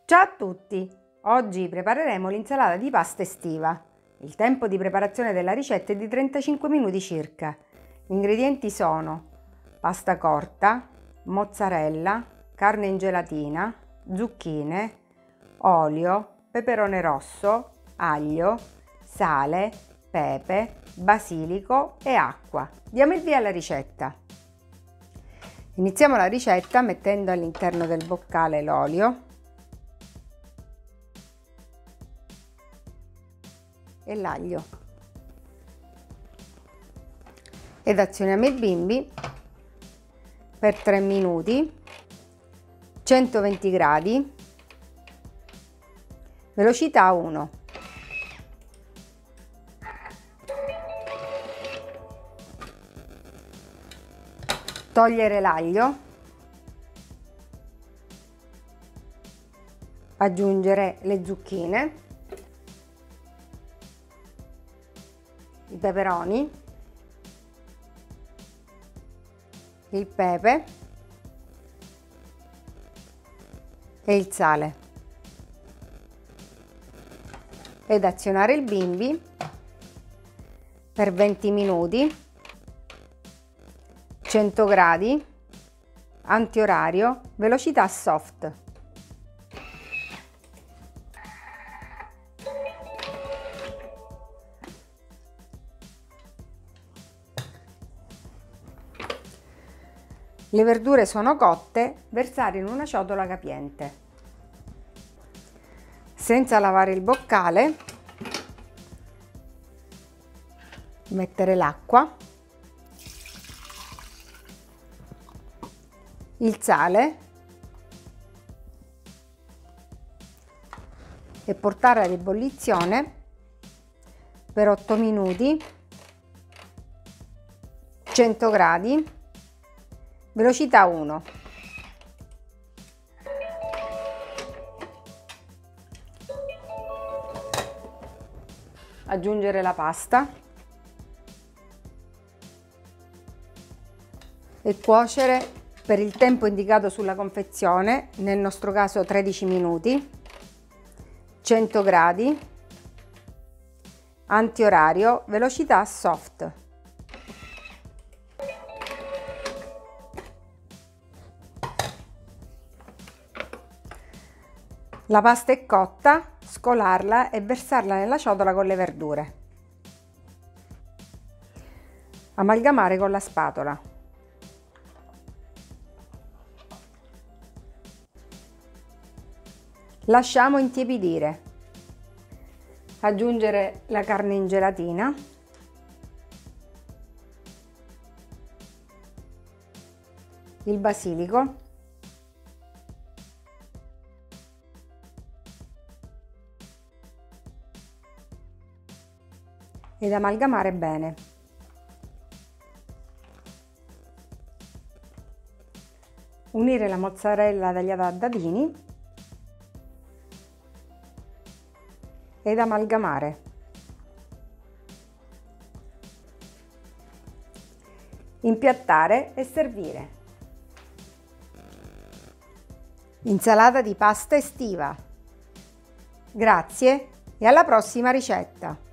Ciao a tutti! Oggi prepareremo l'insalata di pasta estiva. Il tempo di preparazione della ricetta è di 35 minuti circa. Gli ingredienti sono pasta corta, mozzarella, carne in gelatina, zucchine, olio, peperone rosso, aglio, sale, pepe, basilico e acqua. Diamo il via alla ricetta. Iniziamo la ricetta mettendo all'interno del boccale l'olio e l'aglio ed azioniamo il bimbi per 3 minuti, 120 gradi, velocità 1. Togliere l'aglio, aggiungere le zucchine, i peperoni, il pepe e il sale ed azionare il bimbi per 20 minuti, 100 gradi, antiorario, velocità soft. Le verdure sono cotte, versare in una ciotola capiente. Senza lavare il boccale, mettere l'acqua, il sale e portare ad ebollizione per 8 minuti, 100 gradi, velocità 1. Aggiungere la pasta e cuocere per il tempo indicato sulla confezione, nel nostro caso 13 minuti, 100 gradi, antiorario, velocità soft. La pasta è cotta, scolarla e versarla nella ciotola con le verdure. Amalgamare con la spatola. Lasciamo intiepidire. Aggiungere la carne in gelatina. Il basilico. Ed amalgamare bene. Unire la mozzarella tagliata a dadini ed amalgamare. Impiattare e servire. Insalata di pasta estiva. Grazie e alla prossima ricetta!